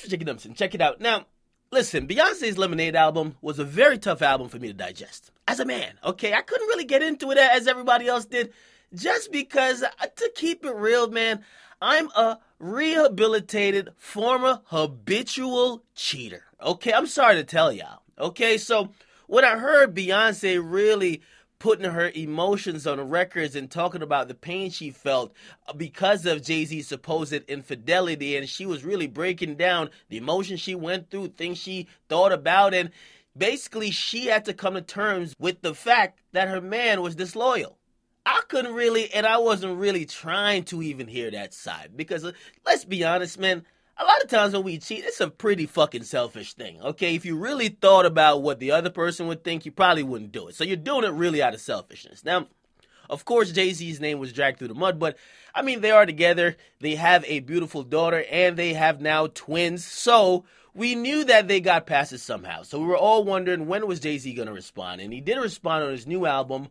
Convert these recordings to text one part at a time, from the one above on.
for checking them. Check it out. Now, listen, Beyonce's Lemonade album was a very tough album for me to digest. As a man, okay? I couldn't really get into it as everybody else did. Just because, to keep it real, man, I'm a rehabilitated, former habitual cheater. Okay? I'm sorry to tell y'all. Okay? So, when I heard Beyonce really putting her emotions on the records and talking about the pain she felt because of Jay-Z's supposed infidelity, and she was really breaking down the emotions she went through, things she thought about, and basically she had to come to terms with the fact that her man was disloyal. I couldn't really, and I wasn't really trying to even hear that side, because let's be honest, man, a lot of times when we cheat, it's a pretty fucking selfish thing, okay? If you really thought about what the other person would think, you probably wouldn't do it. So you're doing it really out of selfishness. Now, of course, Jay-Z's name was dragged through the mud, but, I mean, they are together. They have a beautiful daughter, and they have now twins. So we knew that they got past it somehow. So we were all wondering, when was Jay-Z going to respond? And he did respond on his new album,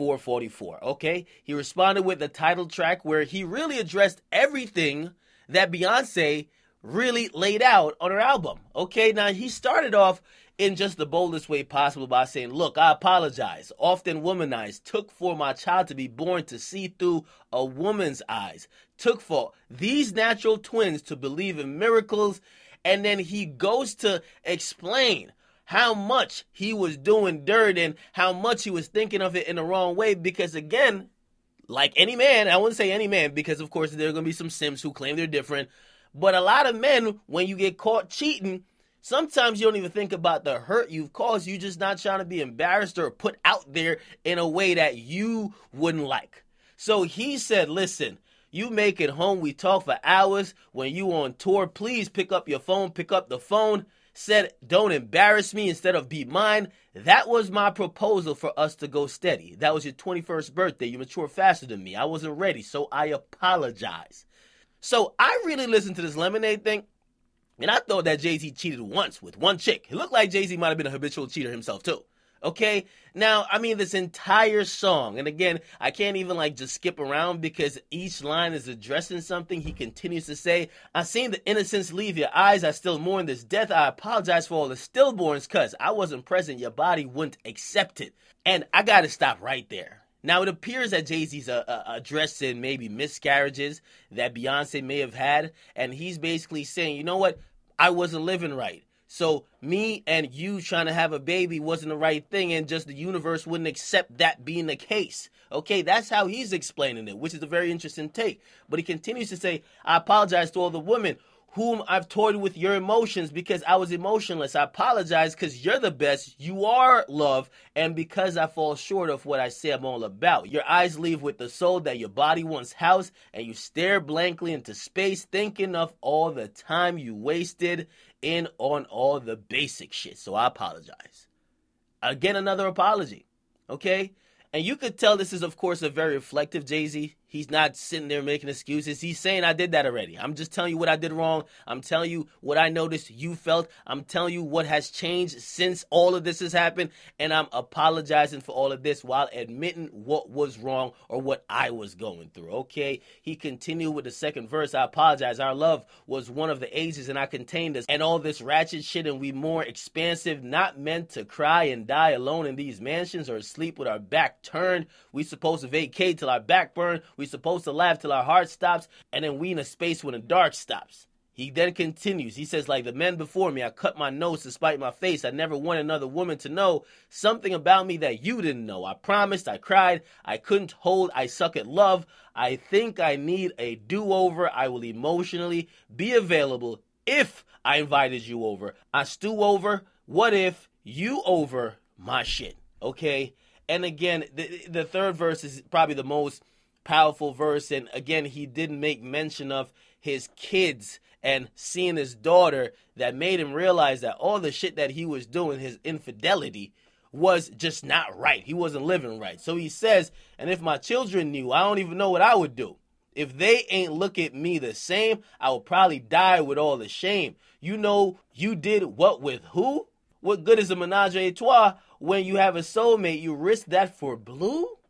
444, okay? He responded with the title track where he really addressed everything that Beyonce really laid out on her album. Okay, now he started off in just the boldest way possible by saying, look, I apologize, often womanized, took for my child to be born to see through a woman's eyes, took for these natural twins to believe in miracles, and then he goes to explain how much he was doing dirt and how much he was thinking of it in the wrong way, because again, like any man, I wouldn't say any man, because of course there are going to be some simps who claim they're different, but a lot of men, when you get caught cheating, sometimes you don't even think about the hurt you've caused. You're just not trying to be embarrassed or put out there in a way that you wouldn't like. So he said, listen, you make it home. We talk for hours. When you on tour, please pick up your phone, pick up the phone. Said, don't embarrass me instead of be mine. That was my proposal for us to go steady. That was your 21st birthday. You mature faster than me. I wasn't ready, so I apologize. So I really listened to this Lemonade thing, and I thought that Jay-Z cheated once with one chick. It looked like Jay-Z might have been a habitual cheater himself too. Okay? Now, I mean, this entire song, and again, I can't even just skip around because each line is addressing something. He continues to say, I seen the innocence leave your eyes. I still mourn this death. I apologize for all the stillborns because I wasn't present. Your body wouldn't accept it. And I got to stop right there. Now, it appears that Jay-Z's addressing maybe miscarriages that Beyonce may have had, and he's basically saying, you know what, I wasn't living right. So me and you trying to have a baby wasn't the right thing, and just the universe wouldn't accept that being the case. Okay, that's how he's explaining it, which is a very interesting take. But he continues to say, I apologize to all the women whom I've toyed with your emotions because I was emotionless. I apologize because you're the best. You are love. And because I fall short of what I say I'm all about. Your eyes leave with the soul that your body once housed, and you stare blankly into space thinking of all the time you wasted in on all the basic shit. So I apologize. Again, another apology. Okay? And you could tell this is, of course, a very reflective Jay-Z. He's not sitting there making excuses. He's saying, I did that already. I'm just telling you what I did wrong. I'm telling you what I noticed you felt. I'm telling you what has changed since all of this has happened. And I'm apologizing for all of this while admitting what was wrong or what I was going through. Okay? He continued with the second verse. I apologize. Our love was one of the ages and I contained us. And all this ratchet shit, and we more expansive, not meant to cry and die alone in these mansions or sleep with our back turned. We supposed to vacate till our back burn. We supposed to laugh till our heart stops, and then we in a space when the dark stops. He then continues. He says, like the men before me, I cut my nose to spite my face. I never wanted another woman to know something about me that you didn't know. I promised, I cried, I couldn't hold, I suck at love. I think I need a do-over. I will emotionally be available if I invited you over. I stew over. What if you over my shit? Okay? And again, the third verse is probably the most powerful verse, and again, he didn't make mention of his kids and seeing his daughter that made him realize that all the shit that he was doing, his infidelity, was just not right. He wasn't living right. So he says, and if my children knew, I don't even know what I would do. If they ain't look at me the same, I will probably die with all the shame. You know, you did what with who? What good is a menage a trois when you have a soulmate? You risk that for blue?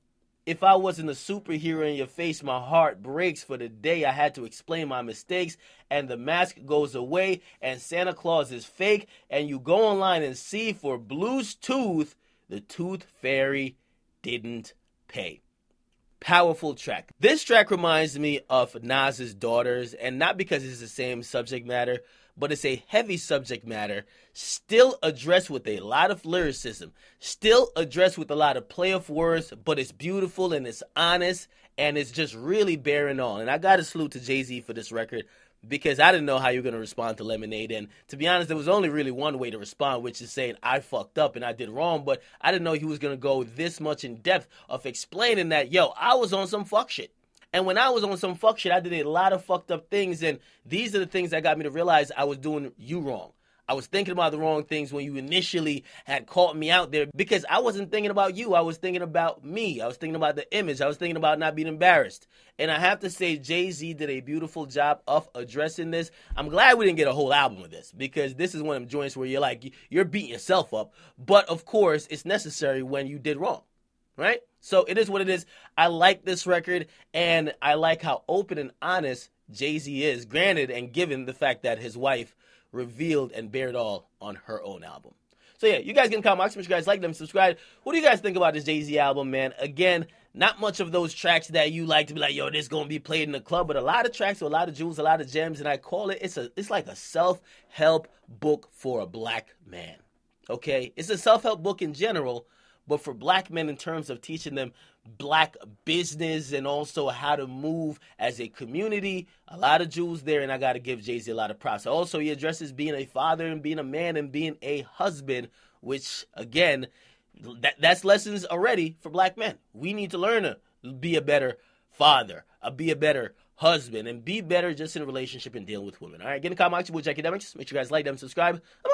If I wasn't a superhero in your face, my heart breaks for the day I had to explain my mistakes, and the mask goes away, and Santa Claus is fake, and you go online and see for Blue's Tooth, the Tooth Fairy didn't pay. Powerful track. This track reminds me of Nas's Daughters, and not because it's the same subject matter, but it's a heavy subject matter, still addressed with a lot of lyricism, still addressed with a lot of play of words, but it's beautiful and it's honest, and it's just really bearing on. And I got to salute to Jay-Z for this record, because I didn't know how you were going to respond to Lemonade. And to be honest, there was only really one way to respond, which is saying I fucked up and I did wrong. But I didn't know he was going to go this much in depth of explaining that, yo, I was on some fuck shit. And when I was on some fuck shit, I did a lot of fucked up things. And these are the things that got me to realize I was doing you wrong. I was thinking about the wrong things when you initially had caught me out there, because I wasn't thinking about you. I was thinking about me. I was thinking about the image. I was thinking about not being embarrassed. And I have to say, Jay-Z did a beautiful job of addressing this. I'm glad we didn't get a whole album of this, because this is one of them joints where you're like, you're beating yourself up. But of course, it's necessary when you did wrong, right? So it is what it is. I like this record, and I like how open and honest Jay-Z is, granted and given the fact that his wife revealed and bared all on her own album. So yeah, you guys can comment, make sure you guys like them, subscribe. What do you guys think about this Jay-Z album, man? Again, not much of those tracks that you like to be like, yo, this gonna be played in the club, but a lot of tracks with a lot of jewels, a lot of gems, and I call it, it's like a self-help book for a black man, okay? It's a self-help book in general, but for black men in terms of teaching them black business and also how to move as a community, a lot of jewels there, and I got to give Jay-Z a lot of props. Also, he addresses being a father and being a man and being a husband, which, again, that's lessons already for black men. We need to learn to be a better father, be a better husband, and be better just in a relationship and dealing with women. All right, get in the comments with Jackie Demings. Make sure you guys like them, subscribe. I'm